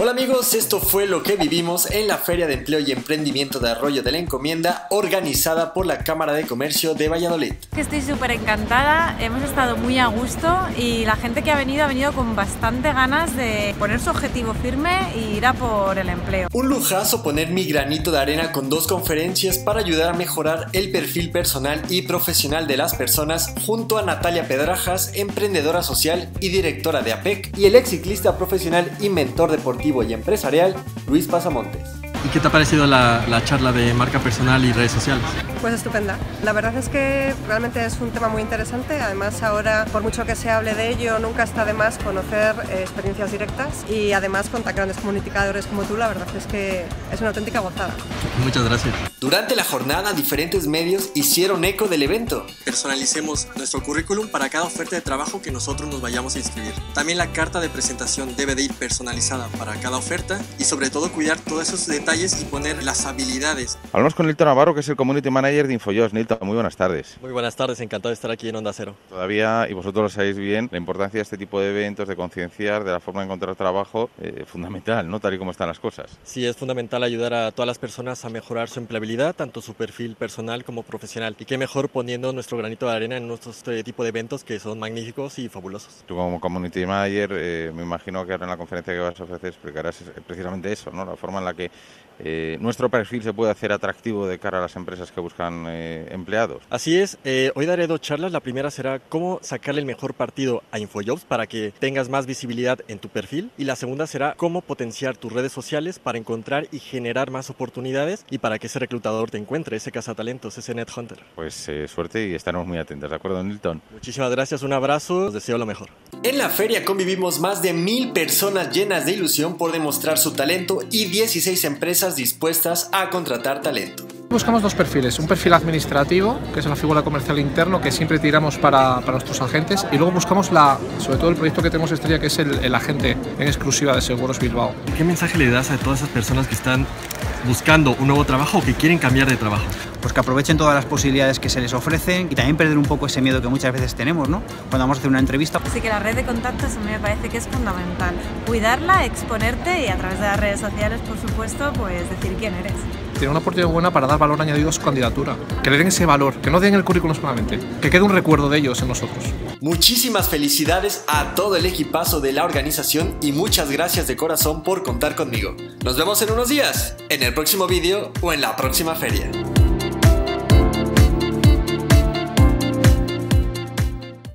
Hola amigos, esto fue lo que vivimos en la Feria de Empleo y Emprendimiento de Arroyo de la Encomienda, organizada por la Cámara de Comercio de Valladolid. Estoy súper encantada, hemos estado muy a gusto y la gente que ha venido con bastante ganas de poner su objetivo firme y ir a por el empleo. Un lujazo poner mi granito de arena con 2 conferencias para ayudar a mejorar el perfil personal y profesional de las personas junto a Natalia Pedrajas, emprendedora social y directora de APEC, y el ex ciclista profesional y mentor deportivo y empresarial, Luis Pasamontes. ¿Y qué te ha parecido la charla de marca personal y redes sociales? Pues estupenda. La verdad es que realmente es un tema muy interesante. Además, ahora, por mucho que se hable de ello, nunca está de más conocer experiencias directas y además con tan grandes comunicadores como tú, la verdad es que es una auténtica gozada. Muchas gracias. Durante la jornada, diferentes medios hicieron eco del evento. Personalicemos nuestro currículum para cada oferta de trabajo que nosotros nos vayamos a inscribir. También la carta de presentación debe de ir personalizada para cada oferta y sobre todo cuidar todos esos detalles y poner las habilidades. Hablamos con Nilton Navarro, que es el Community Manager de InfoJobs. Nilton, muy buenas tardes. Muy buenas tardes, encantado de estar aquí en Onda Cero. Todavía, y vosotros lo sabéis bien, la importancia de este tipo de eventos, de concienciar, de la forma de encontrar trabajo, fundamental, ¿no? Tal y como están las cosas. Sí, es fundamental ayudar a todas las personas a mejorar su empleabilidad, tanto su perfil personal como profesional. Y qué mejor poniendo nuestro granito de arena en este tipo de eventos que son magníficos y fabulosos. Tú como Community Manager, me imagino que ahora en la conferencia que vas a ofrecer explicarás precisamente eso, ¿no? La forma en la que nuestro perfil se puede hacer atractivo de cara a las empresas que buscan empleados. Así es, hoy daré 2 charlas. La primera será cómo sacarle el mejor partido a InfoJobs para que tengas más visibilidad en tu perfil, y la segunda será cómo potenciar tus redes sociales para encontrar y generar más oportunidades y para que ese reclutador te encuentre, ese cazatalentos, ese Headhunter. Pues suerte y estaremos muy atentos, ¿de acuerdo, Nilton? Muchísimas gracias, un abrazo, os deseo lo mejor. En la feria convivimos más de 1000 personas llenas de ilusión por demostrar su talento y 16 empresas dispuestas a contratar talento. Buscamos 2 perfiles, un perfil administrativo, que es la figura comercial interno que siempre tiramos para nuestros agentes, y luego buscamos sobre todo el proyecto que tenemos estrella, que es el agente en exclusiva de Seguros Bilbao. ¿Qué mensaje le das a todas esas personas que están buscando un nuevo trabajo o que quieren cambiar de trabajo? Pues que aprovechen todas las posibilidades que se les ofrecen y también perder un poco ese miedo que muchas veces tenemos, ¿no? Cuando vamos a hacer una entrevista. Así que la red de contactos a mí me parece que es fundamental. Cuidarla, exponerte y a través de las redes sociales, por supuesto, pues decir quién eres. Tiene una oportunidad buena para dar valor añadido a su candidatura. Que le den ese valor, que no den el currículum solamente, que quede un recuerdo de ellos en nosotros. Muchísimas felicidades a todo el equipazo de la organización y muchas gracias de corazón por contar conmigo. Nos vemos en unos días, en el próximo vídeo o en la próxima feria.